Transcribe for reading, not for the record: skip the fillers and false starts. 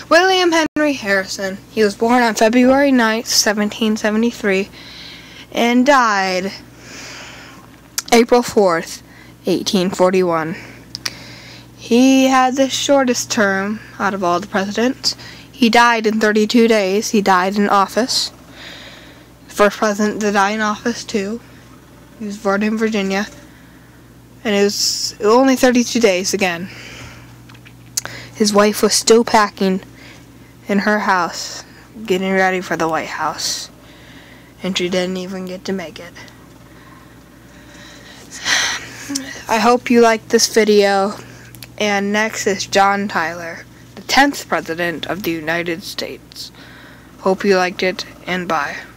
William Henry Harrison. He was born on February 9th, 1773, and died April 4th, 1841. He had the shortest term out of all the presidents. He died in 32 days. He died in office. First president to die in office, too. He was born in Virginia. And it was only 32 days again. His wife was still packing in her house, getting ready for the White House. And she didn't even get to make it. I hope you liked this video. And next is John Tyler, the 10th President of the United States. Hope you liked it, and bye.